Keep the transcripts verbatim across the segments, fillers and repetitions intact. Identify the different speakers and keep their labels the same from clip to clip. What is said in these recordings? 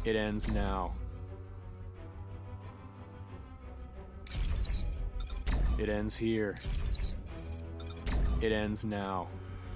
Speaker 1: It ends now. It ends here. It ends now.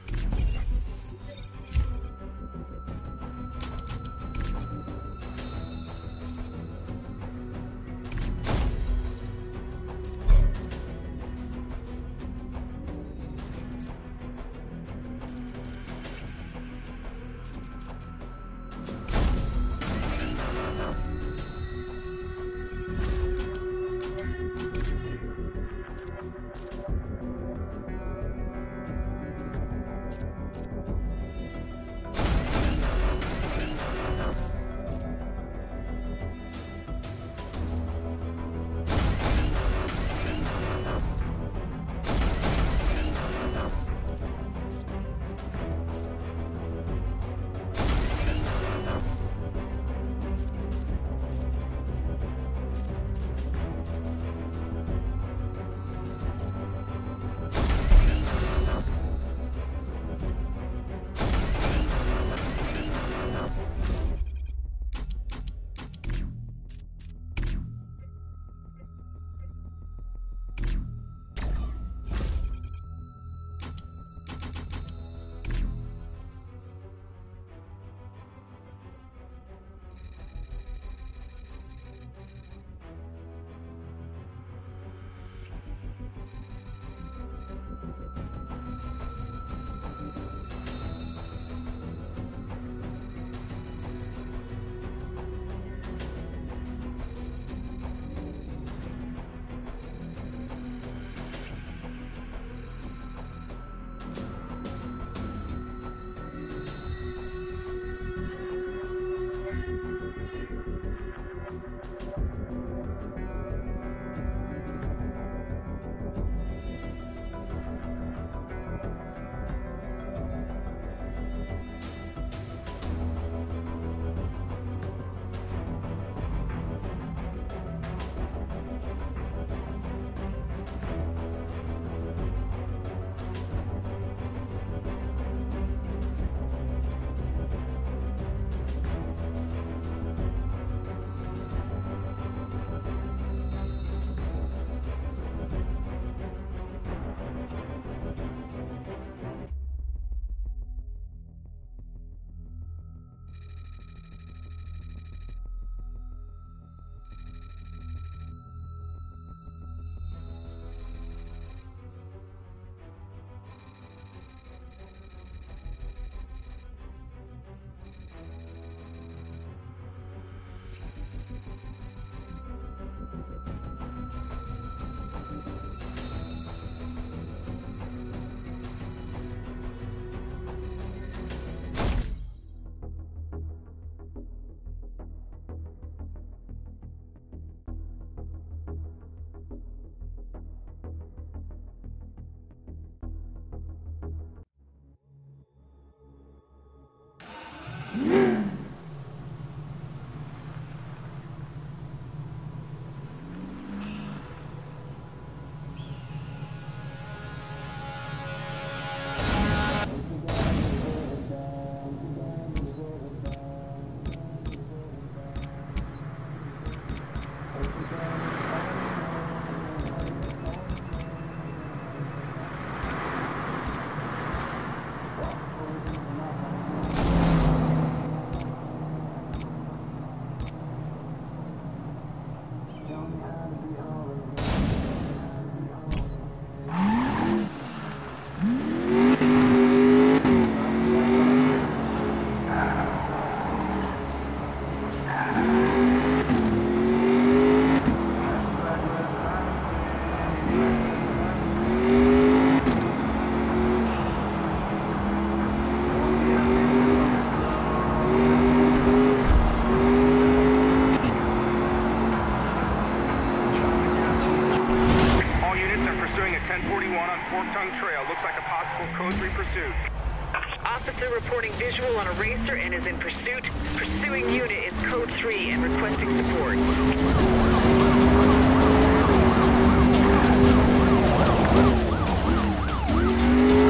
Speaker 2: Officer reporting visual on a racer and is in pursuit. Pursuing unit is code three and requesting support.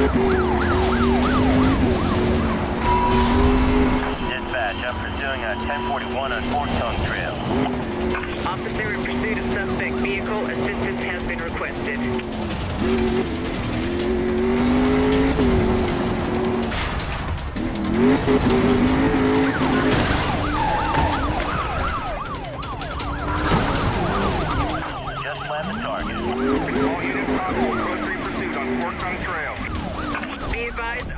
Speaker 3: Dispatch, I'm pursuing a ten ten forty-one on Fort Tongue Trail.
Speaker 2: Officer in pursuit of suspect vehicle. Assistance has been requested.
Speaker 3: Just land the target.
Speaker 4: All units possible. Code three pursuit on Fort Tongue Trail.
Speaker 2: Be advised.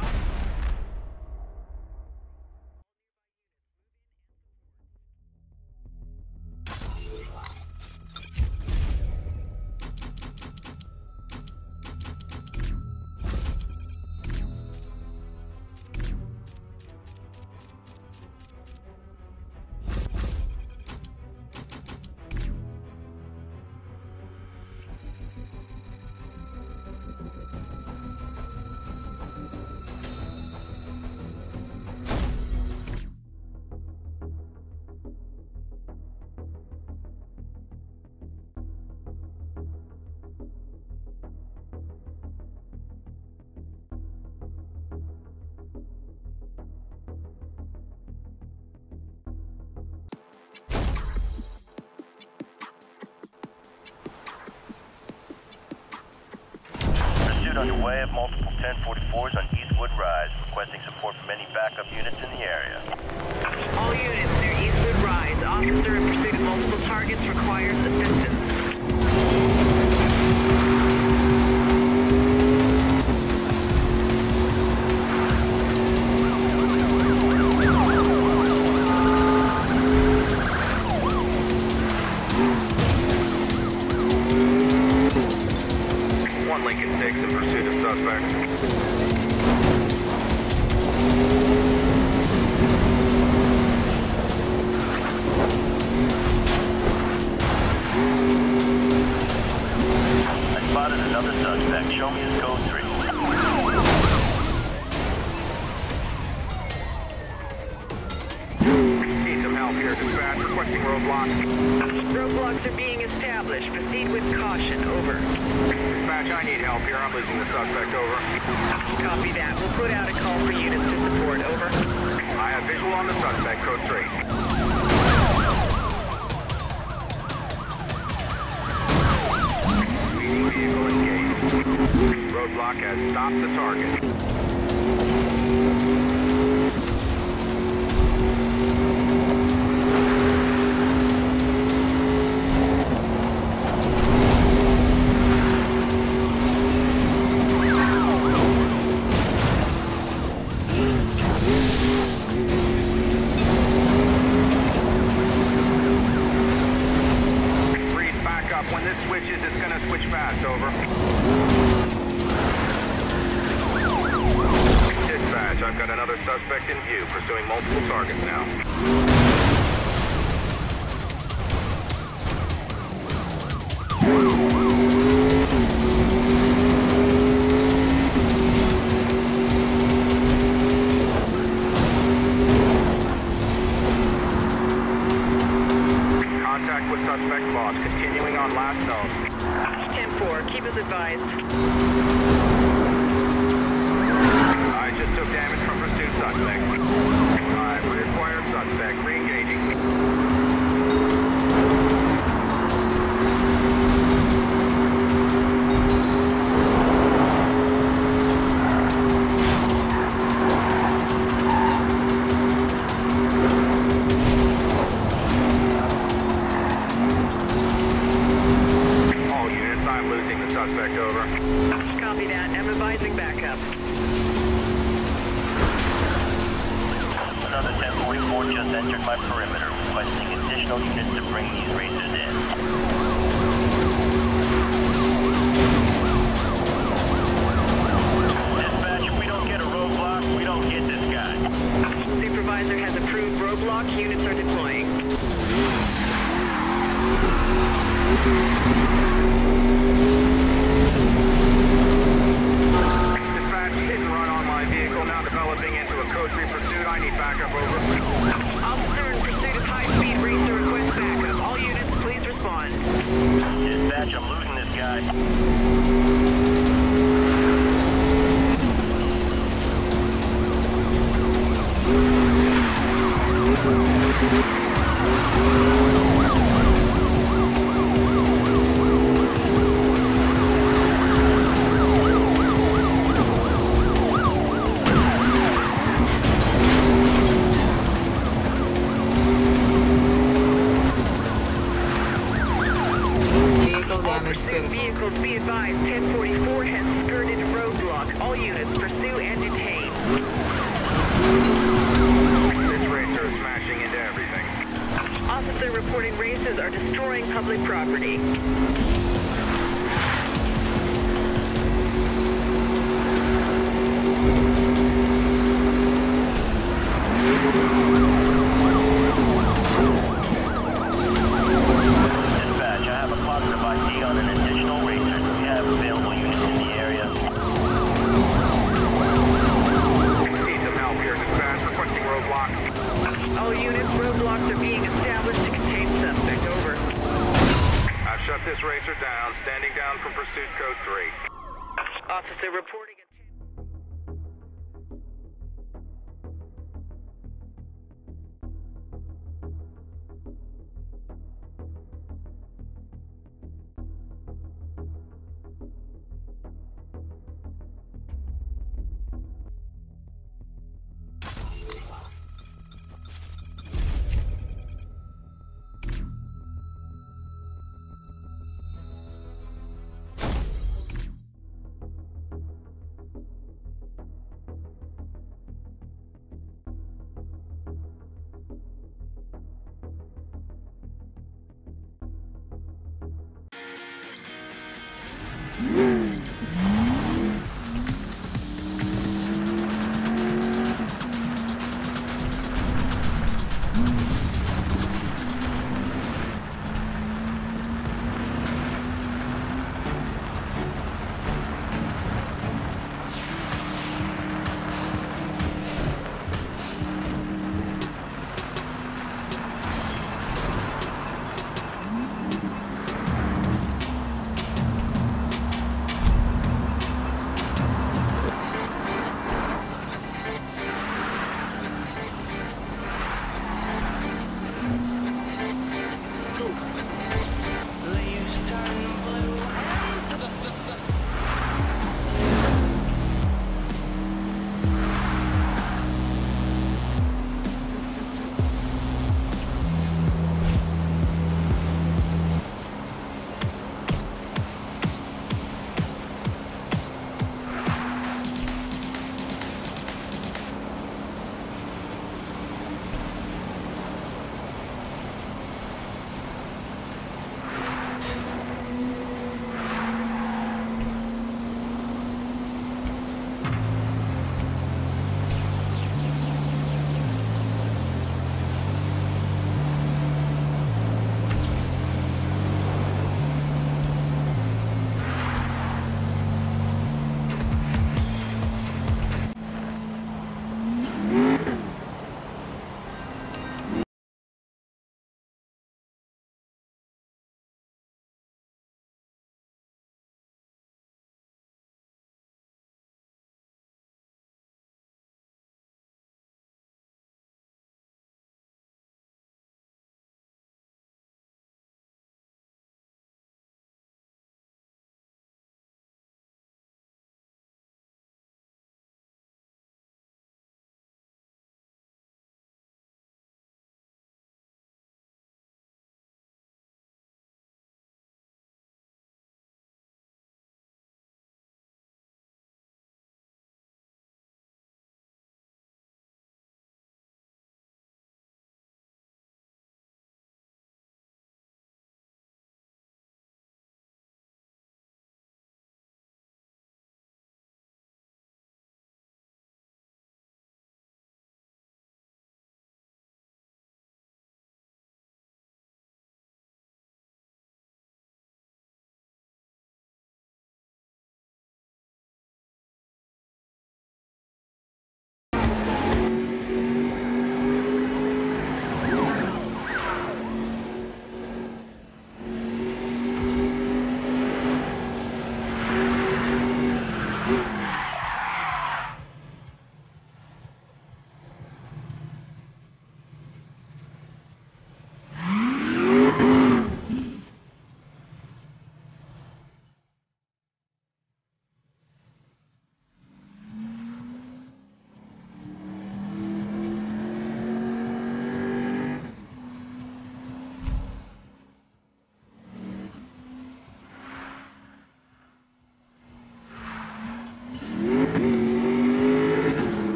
Speaker 3: Pursuit underway of multiple ten forty-fours on Eastwood Rise, requesting support from any backup units in the area.
Speaker 2: All units near Eastwood Rise. Officer in pursuit of multiple targets requires assistance.
Speaker 4: One Lincoln six in pursuit of suspect.
Speaker 3: I spotted another suspect. Show me his code three.
Speaker 4: Need some help here. Dispatch requesting roadblock.
Speaker 2: Roadblocks are being established. Proceed with caution. Over.
Speaker 4: Dispatch, I need help here. I'm losing the suspect. Over.
Speaker 2: Copy that. We'll put out a call for units to support. Over.
Speaker 4: I have visual on the suspect. Code three. Speeding vehicle engaged. Roadblock has stopped the target. Freeze back up. When this switches, it's going to switch fast. Over. Dispatch, I've got another suspect in view, pursuing multiple targets now. Contact with suspect lost. Continuing on last zone.
Speaker 2: ten four. Keep us advised.
Speaker 4: I just took damage from pursuit suspect. I require suspect. Re-engaging. All units, I'm losing the suspect. Over.
Speaker 2: Copy that. I'm advising backup.
Speaker 3: Another ten forty-four just entered my perimeter, requesting additional units to bring these racers in. Dispatch, if we don't get a roadblock, we don't get this guy.
Speaker 2: Supervisor has approved roadblock. Units are deploying.
Speaker 4: Dispatch, hit and run on my vehicle, now developing into a code three pursuit. I need backup. Over.
Speaker 2: Officer in pursuit of high-speed racer request backup. All units, please respond.
Speaker 3: Dispatch, I'm losing this guy.
Speaker 2: are destroying public property.
Speaker 3: Dispatch, I have a positive I D on an additional racer. We have available units in the area.
Speaker 4: Need some help here, dispatch. Requesting roadblock.
Speaker 2: All units, roadblocks are being established to contain suspect. Over.
Speaker 4: I've shut this racer down. Standing down from pursuit code three.
Speaker 2: Officer reporting.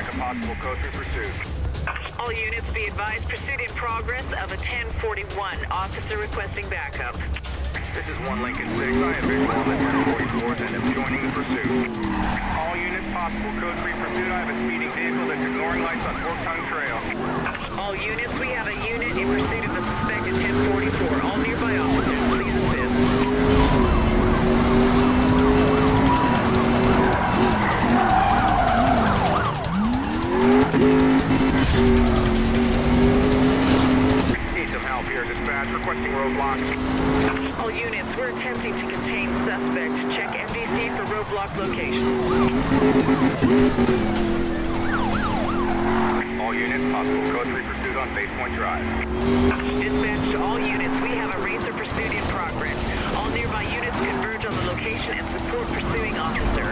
Speaker 4: to possible code three pursuit.
Speaker 2: All units be advised, pursuit in progress of a ten forty-one. Officer requesting backup.
Speaker 4: This is one Lincoln six. I have visual on the ten forty-fours and am joining the pursuit. All units, possible code three pursuit. I have a speeding vehicle that's ignoring lights on Fork Tongue Trail.
Speaker 2: All units, we have a unit in pursuit of a suspected ten forty-four. All nearby officers, please assist.
Speaker 4: Need some help here, dispatch. Requesting roadblock.
Speaker 2: All units, we're attempting to contain suspect. Check M D C for roadblock location.
Speaker 4: All units, possible code three pursuit on Base Point Drive.
Speaker 2: Dispatch to all units, we have a racer pursuit in progress. All nearby units converge on the location and support pursuing officer.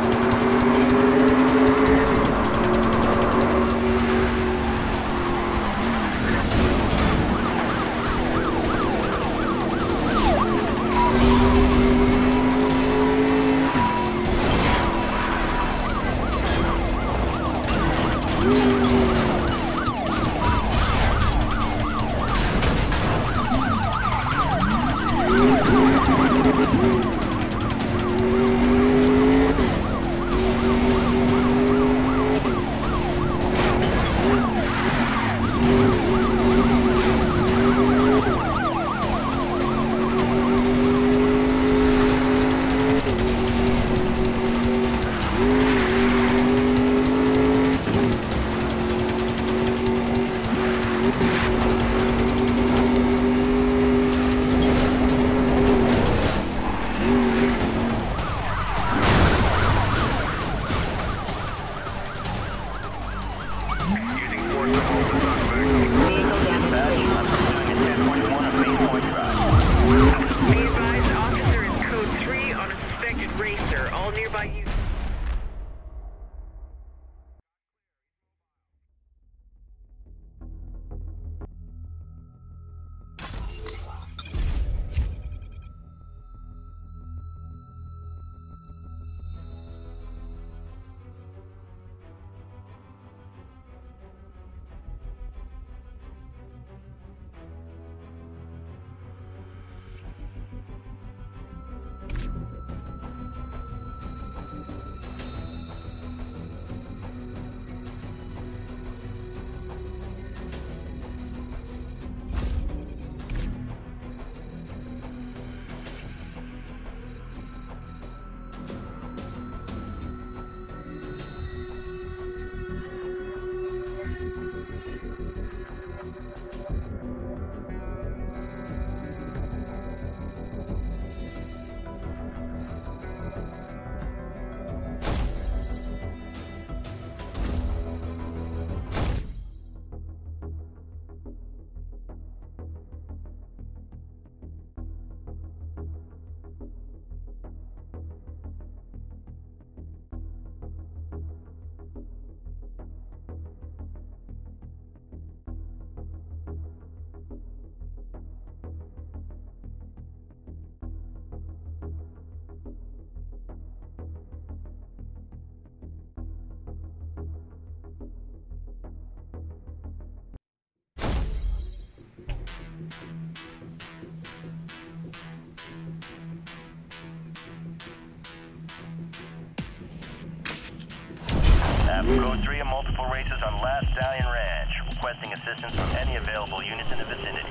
Speaker 3: Code three and multiple races on Last Stallion Ranch. Requesting assistance from any available units in the vicinity.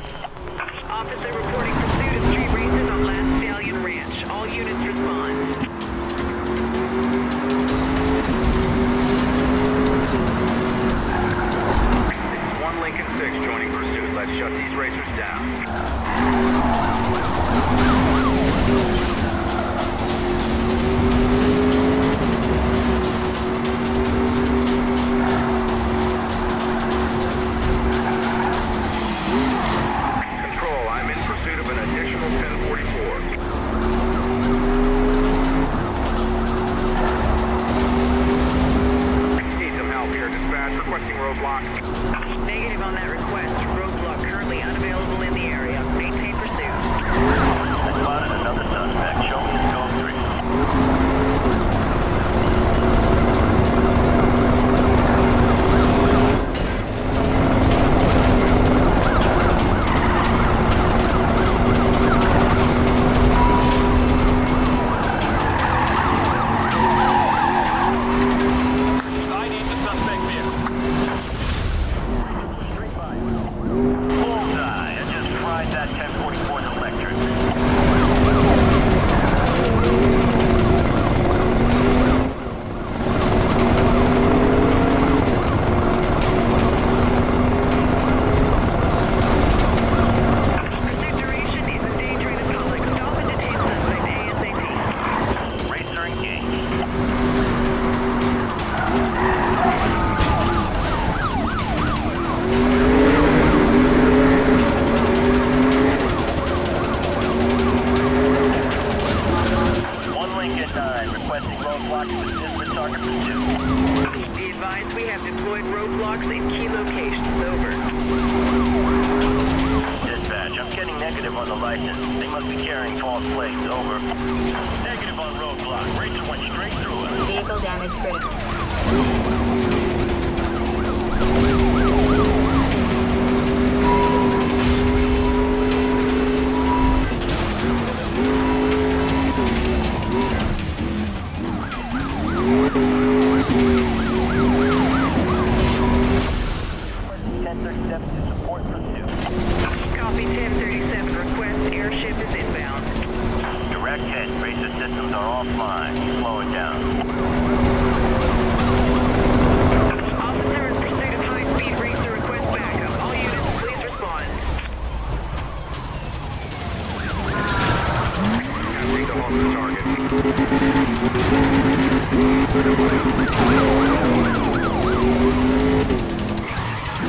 Speaker 2: Officer reporting pursuit of street racers on Last Stallion Ranch. All units respond.
Speaker 4: This is one Lincoln six joining pursuit. Let's shut these racers down.
Speaker 2: Negative on that request. Roadblock currently unavailable in the area. Maintain pursuit.
Speaker 3: I spotted another suspect. Show me his code three. under pursuit.
Speaker 2: Be advised we have deployed roadblocks in key locations. Over.
Speaker 3: Dispatch, I'm getting negative on the license. They must be carrying false plates. Over. Negative on roadblock. Racer went straight through it.
Speaker 5: Vehicle damage critical.
Speaker 3: ten thirty-seven to support pursuit.
Speaker 2: Copy ten thirty-seven. Request airship is inbound.
Speaker 3: Direct hit. Racer systems are offline. Slow it down.
Speaker 2: Officer in pursuit of high-speed racer. Request backup. All units, please respond.
Speaker 4: Passing to hold the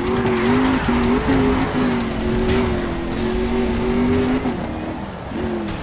Speaker 4: target.